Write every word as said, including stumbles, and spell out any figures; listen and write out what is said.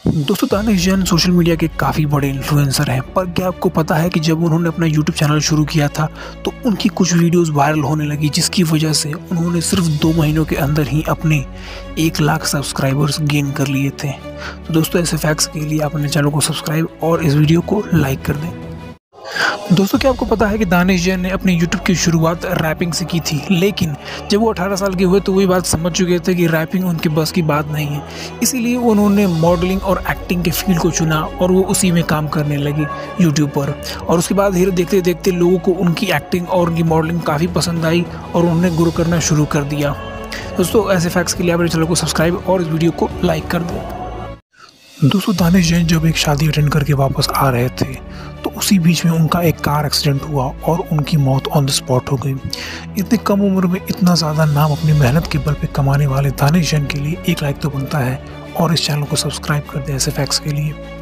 दोस्तों Danish Jain social media के काफ़ी बड़े इन्फ्लुएंसर हैं, पर क्या आपको पता है कि जब उन्होंने अपना यूट्यूब चैनल शुरू किया था तो उनकी कुछ वीडियोस वायरल होने लगी, जिसकी वजह से उन्होंने सिर्फ दो महीनों के अंदर ही अपने एक लाख सब्सक्राइबर्स गेन कर लिए थे। तो दोस्तों ऐसे फैक्ट्स के लिए आप अपने चैनल को सब्सक्राइब और इस वीडियो को लाइक कर दें। दोस्तों क्या आपको पता है कि दानिश जैन ने अपनी यूट्यूब की शुरुआत रैपिंग से की थी, लेकिन जब वो अठारह साल के हुए तो वही बात समझ चुके थे कि रैपिंग उनके बस की बात नहीं है। इसीलिए उन्होंने मॉडलिंग और एक्टिंग के फील्ड को चुना और वो उसी में काम करने लगे यूट्यूब पर। और उसके बाद धीरे देखते देखते लोगों को उनकी एक्टिंग और उनकी मॉडलिंग काफ़ी पसंद आई और उन्होंने ग्रो करना शुरू कर दिया। दोस्तों ऐसे फैक्ट्स के लिए आप मेरे चैनल को सब्सक्राइब और इस वीडियो को लाइक कर दें। दोस्तों दानिश जैन जब एक शादी अटेंड करके वापस आ रहे थे तो उसी बीच में उनका एक कार एक्सीडेंट हुआ और उनकी मौत ऑन द स्पॉट हो गई। इतनी कम उम्र में इतना ज़्यादा नाम अपनी मेहनत के बल पे कमाने वाले दानिश जैन के लिए एक लाइक तो बनता है और इस चैनल को सब्सक्राइब कर दें ऐसे फैक्ट्स के लिए।